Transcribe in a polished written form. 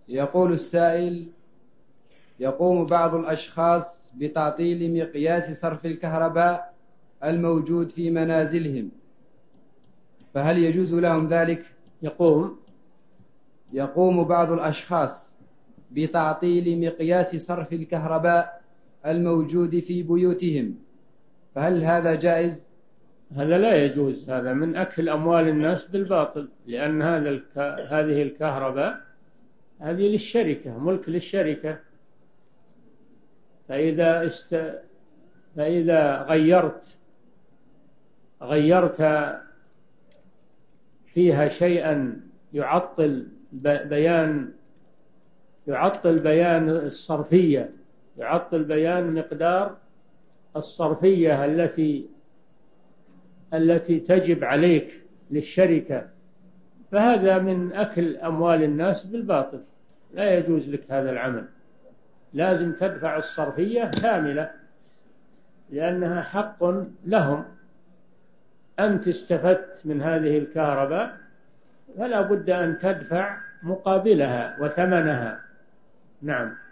يقول السائل: يقوم بعض الأشخاص بتعطيل مقياس صرف الكهرباء الموجود في منازلهم، فهل يجوز لهم ذلك؟ يقوم بعض الأشخاص بتعطيل مقياس صرف الكهرباء الموجود في بيوتهم، فهل هذا جائز؟ هذا لا يجوز، هذا من أكل أموال الناس بالباطل، لأن هذه الكهرباء هذه للشركة، ملك للشركة. فإذا غيرت فيها شيئا يعطل بيان الصرفية، يعطل بيان مقدار الصرفية التي تجب عليك للشركة، فهذا من أكل أموال الناس بالباطل، لا يجوز لك هذا العمل. لازم تدفع الصرفية كاملة لأنها حق لهم. أنت استفدت من هذه الكهرباء فلا بد أن تدفع مقابلها وثمنها. نعم.